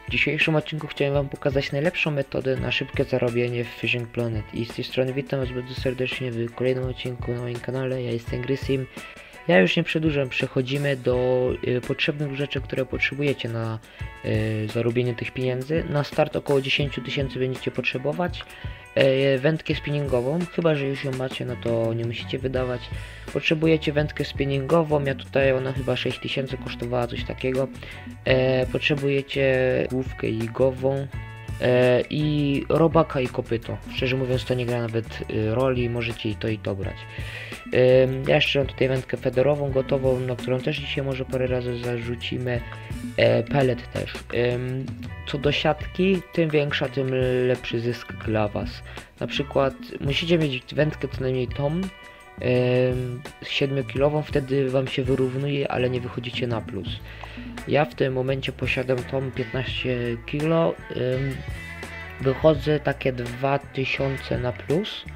W dzisiejszym odcinku chciałem wam pokazać najlepszą metodę na szybkie zarobienie w Fishing Planet. I z tej strony witam was bardzo serdecznie w kolejnym odcinku na moim kanale. Ja jestem Grysim. Ja już nie przedłużam, przechodzimy do potrzebnych rzeczy, które potrzebujecie na zarobienie tych pieniędzy. Na start około 10 000 będziecie potrzebować. Wędkę spinningową, chyba że już ją macie, no to nie musicie wydawać. Potrzebujecie wędkę spinningową, ja tutaj ona chyba 6000 kosztowała, coś takiego. Potrzebujecie główkę jigową i robaka i kopyto. Szczerze mówiąc to nie gra nawet roli, możecie i to brać. Ja jeszcze mam tutaj wędkę federową gotową, na którą też dzisiaj może parę razy zarzucimy. Pellet też. Co do siatki, tym większa, tym lepszy zysk dla was. Na przykład musicie mieć wędkę co najmniej tą 7-kilową, wtedy wam się wyrównuje, ale nie wychodzicie na plus. Ja w tym momencie posiadam tą 15 kg, wychodzę takie 2000 na plus.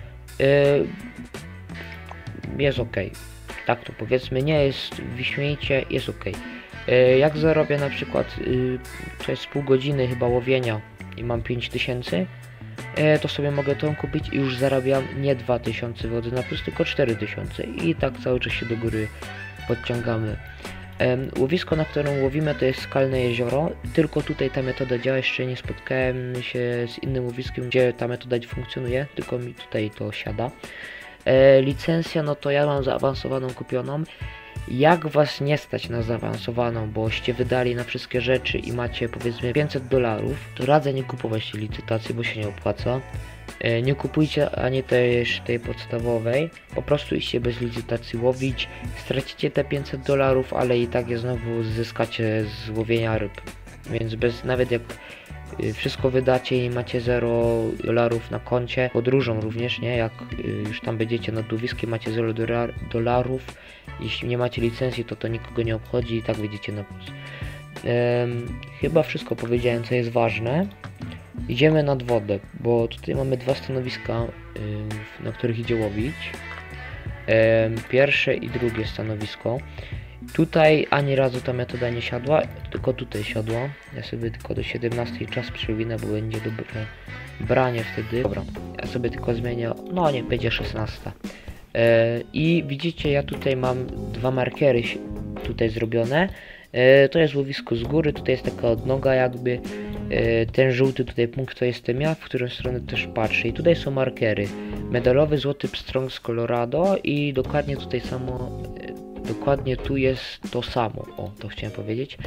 Jest ok, tak to powiedzmy, nie jest wyśmienicie, jest ok. Jak zarobię na przykład to jest pół godziny chyba łowienia i mam 5000, to sobie mogę tą kupić i już zarabiam nie 2000 wody na plus, tylko 4000 i tak cały czas się do góry podciągamy. Łowisko, na którym łowimy, to jest Skalne Jezioro, tylko tutaj ta metoda działa. Jeszcze nie spotkałem się z innym łowiskiem, gdzie ta metoda funkcjonuje, tylko mi tutaj to siada. Licencja, no to ja mam zaawansowaną kupioną. Jak was nie stać na zaawansowaną, boście wydali na wszystkie rzeczy i macie powiedzmy $500, to radzę nie kupować tej licytacji, bo się nie opłaca. Nie kupujcie ani tej podstawowej, po prostu idźcie bez licytacji łowić, stracicie te $500, ale i tak je znowu zyskacie z łowienia ryb. Więc nawet jak wszystko wydacie i macie $0 na koncie, podróżą również, nie? Jak już tam będziecie nad łowiskiem, macie $0, jeśli nie macie licencji, to nikogo nie obchodzi i tak wyjdziecie na plus. Chyba wszystko powiedziałem, co jest ważne. Idziemy nad wodę, bo tutaj mamy dwa stanowiska, na których idzie łowić. Pierwsze i drugie stanowisko. Tutaj ani razu ta metoda nie siadła, tylko tutaj siadła. Ja sobie tylko do 17 czas przewinę, bo będzie dobre branie wtedy. Dobra, ja sobie tylko zmienię, no nie, będzie 16. I widzicie, ja tutaj mam dwa markery tutaj zrobione. To jest łowisko z góry, tutaj jest taka odnoga jakby. Ten żółty tutaj punkt to jestem ja, w którą stronę też patrzę. I tutaj są markery. Medalowy złoty pstrąg z Colorado i dokładnie tutaj samo, dokładnie tu jest to samo. O, to chciałem powiedzieć.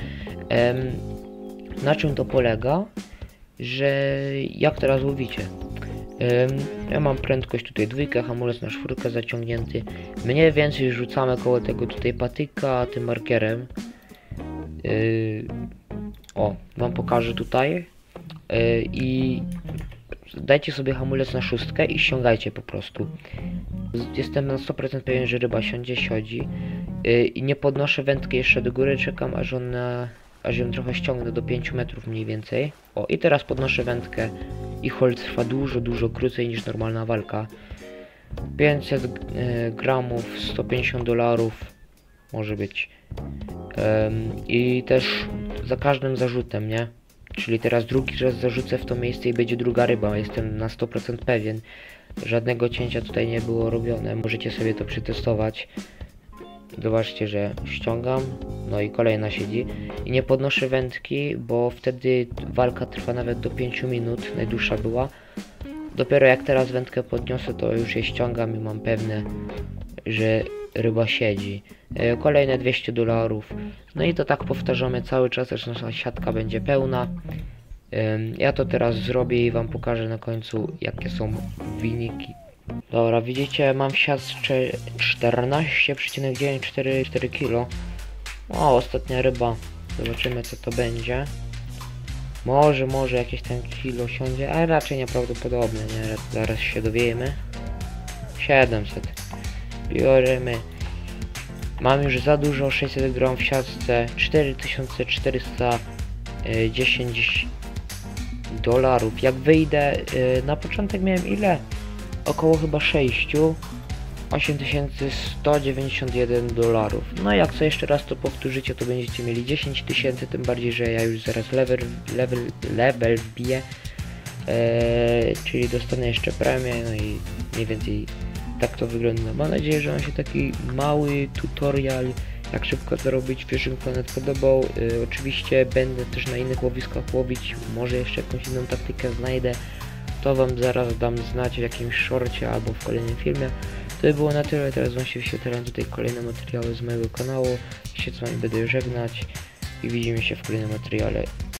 Na czym to polega? Że jak teraz łowicie? Ja mam prędkość tutaj 2, hamulec na 4 zaciągnięty. Mniej więcej rzucamy koło tego tutaj patyka tym markerem. O, wam pokażę tutaj. I dajcie sobie hamulec na 6 i ściągajcie po prostu. Jestem na 100% pewien, że ryba siądzi. I nie podnoszę wędkę jeszcze do góry, czekam aż ją trochę ściągnę do 5 metrów mniej więcej. O, i teraz podnoszę wędkę i hold trwa dużo krócej niż normalna walka. 500 gramów, $150 może być. I też za każdym zarzutem, nie? Czyli teraz drugi raz zarzucę w to miejsce i będzie druga ryba. Jestem na 100% pewien. Żadnego cięcia tutaj nie było robione. Możecie sobie to przetestować. Zobaczcie, że ściągam. No i kolejna siedzi. I nie podnoszę wędki, bo wtedy walka trwa nawet do 5 minut. Najdłuższa była. Dopiero jak teraz wędkę podniosę, to już je ściągam i mam pewne, że ryba siedzi. Kolejne $200. No i to tak powtarzamy cały czas, aż nasza siatka będzie pełna. Ja to teraz zrobię i wam pokażę na końcu, jakie są wyniki. Dobra, widzicie, mam w siatce 14,944 kg. O, ostatnia ryba. Zobaczymy, co to będzie. Może jakieś tam kilo siądzie, ale raczej nieprawdopodobne, nie? Zaraz się dowiemy. 700. Bioremy. Mam już za dużo, 600 gram w siatce, $4410. Jak wyjdę, na początek miałem ile? Około chyba 6. 8191 dolarów. No jak co jeszcze raz to powtórzycie, to będziecie mieli 10 000, tym bardziej, że ja już zaraz level wbiję, czyli dostanę jeszcze premię, no i mniej więcej tak to wygląda. Mam nadzieję, że wam się taki mały tutorial, jak szybko to robić, Fishing Planet podobał. Oczywiście będę też na innych łowiskach łowić, może jeszcze jakąś inną taktykę znajdę, to wam zaraz dam znać w jakimś shorcie albo w kolejnym filmie. To by było na tyle, teraz wam się wyświetlają tutaj kolejne materiały z mojego kanału. Ja się z wami będę żegnać i widzimy się w kolejnym materiale.